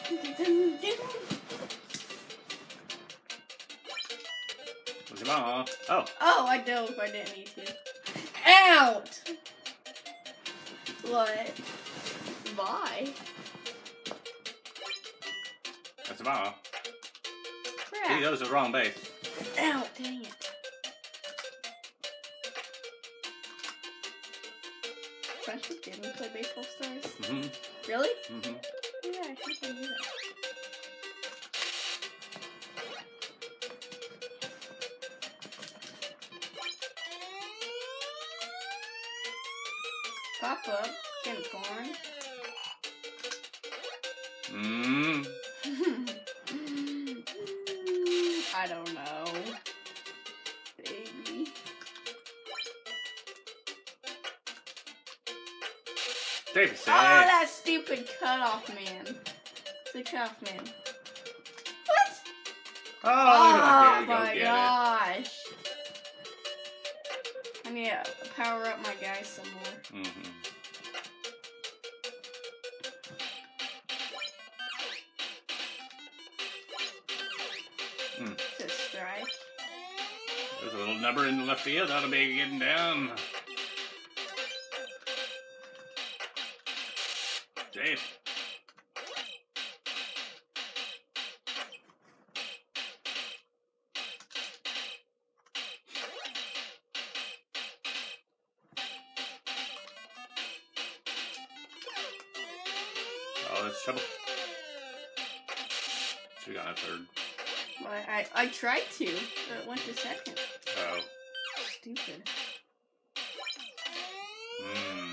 Come on. Oh. Oh, I know if I didn't need to. Out! What? Why? That's a ball. Crap. See, that was the wrong base. Ow, dang it. Friendship didn't play Baseball Stars? Mm-hmm. Really? Mm-hmm. Yeah, I think I knew that. Pop up, getting corn. Mm. I don't know. Baby. David said. Oh, that stupid cutoff man. The cutoff man. What? Oh, Oh here, go my get gosh. I need to power up my guys some more. it. Mm-hmm. To strike. There's a little number in the left field. That'll be getting down. Dave. Oh, that's trouble. So we got a third. Well, I tried to, but it went to second. Oh. Stupid. Mm.